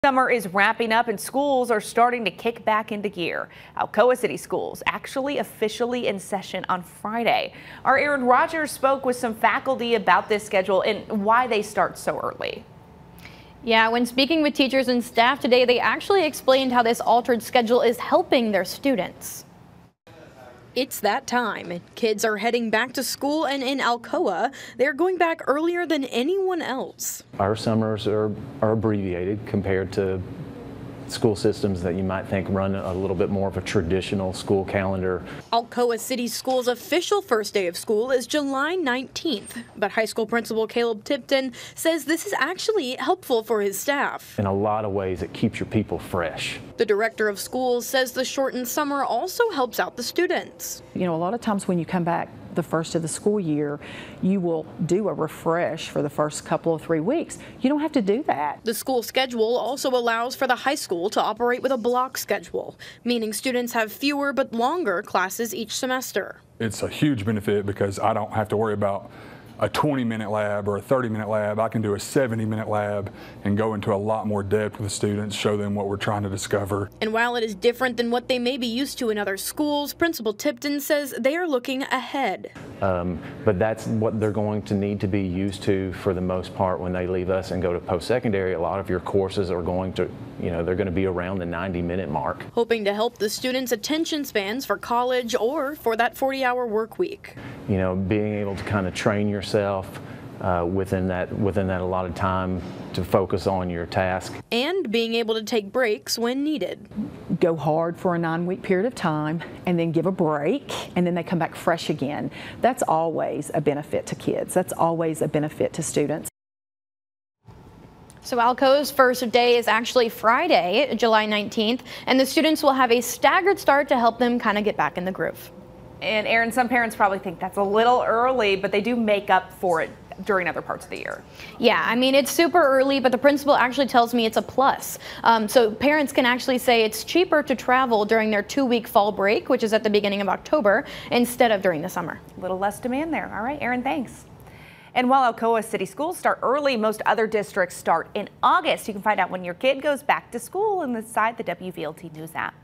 Summer is wrapping up and schools are starting to kick back into gear. Alcoa City schools actually officially in session on Friday. Our Aaron Rogers spoke with some faculty about this schedule and why they start so early. Yeah, when speaking with teachers and staff today, they actually explained how this altered schedule is helping their students. It's that time. Kids are heading back to school, and in Alcoa, they're going back earlier than anyone else. Our summers are abbreviated compared to school systems that you might think run a little bit more of a traditional school calendar. Alcoa City School's official first day of school is July 19th, but high school principal Caleb Tipton says this is actually helpful for his staff. In a lot of ways, it keeps your people fresh. The director of schools says the shortened summer also helps out the students. You know, a lot of times when you come back the first of the school year, you will do a refresh for the first couple of 3 weeks. You don't have to do that. The school schedule also allows for the high school to operate with a block schedule, meaning students have fewer but longer classes each semester. It's a huge benefit because I don't have to worry about a 20-minute lab or a 30-minute lab. I can do a 70-minute lab and go into a lot more depth with the students, show them what we're trying to discover. And while it is different than what they may be used to in other schools, Principal Tipton says they are looking ahead. But that's what they're going to need to be used to for the most part when they leave us and go to post-secondary. A lot of your courses are going to, they're going to be around the 90-minute mark. Hoping to help the students' attention spans for college or for that 40-hour work week. Being able to kind of train yourself within that allotted time to focus on your task. And being able to take breaks when needed. Go hard for a 9-week period of time and then give a break and then they come back fresh again. That's always a benefit to kids. That's always a benefit to students. So Alcoa's first day is actually Friday, July 19th, and the students will have a staggered start to help them kind of get back in the groove. And Aaron, some parents probably think that's a little early, but they do make up for it during other parts of the year. Yeah, I mean, it's super early, but the principal actually tells me it's a plus. So parents can actually say it's cheaper to travel during their 2-week fall break, which is at the beginning of October, instead of during the summer. A little less demand there. All right, Aaron, thanks. And while Alcoa City schools start early, most other districts start in August. You can find out when your kid goes back to school inside the WVLT News app.